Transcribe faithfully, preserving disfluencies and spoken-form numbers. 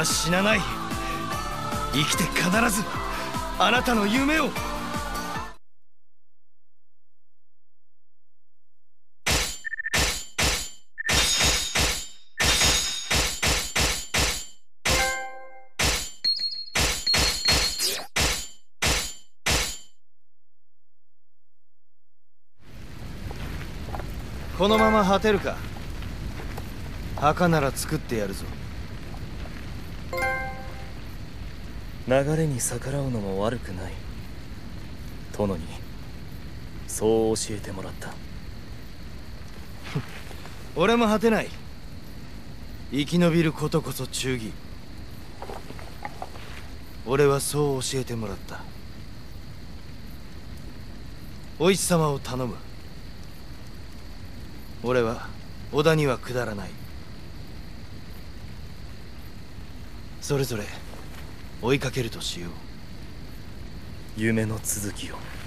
死なない。生きて必ずあなたの夢を。このまま果てるか。墓なら作ってやるぞ。 流れに逆らうのも悪くない。殿にそう教えてもらった。 俺も果てない。生き延びることこそ忠義。俺はそう教えてもらった。お市様を頼む。俺は織田には下らない。それぞれ追いかけるとしよう。 夢の続きを。